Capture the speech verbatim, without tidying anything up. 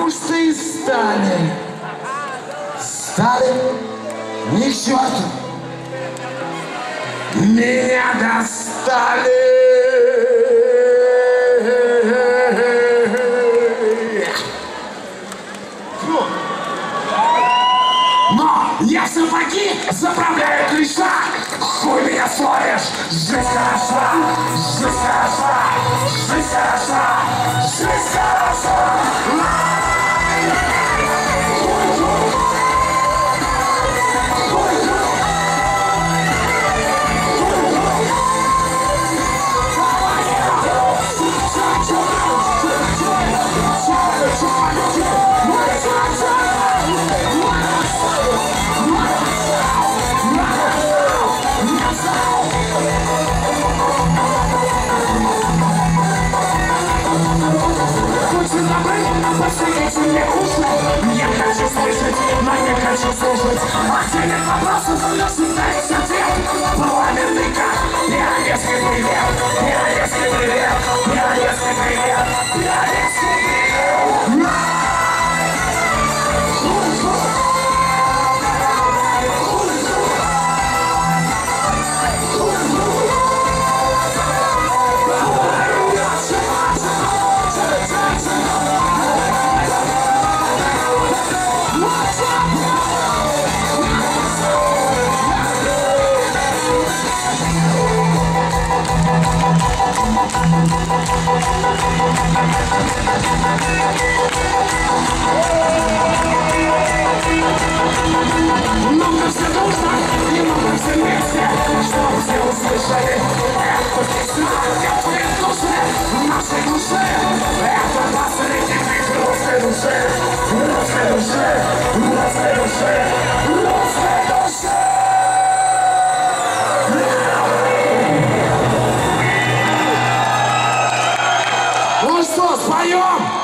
потому что и Сталин, Сталин, ни к черту, меня достали. Но я сапоги заправляю клеща. Хуй меня смотришь, жизнь хороша, жизнь хороша, жизнь хороша, жизнь хороша. Я хочу слышать, но не хочу слушать. Отдельных вопросов всегда ответ. Парламентный как пионерский привет, пионерский привет, пионерский привет, пионерский привет. Много все нужно, и много все вместе, чтобы все услышали. Это песня, теплые души, в нашей душе. Это посредники русской души, русской души, русской души, русской души. Ну что, споем?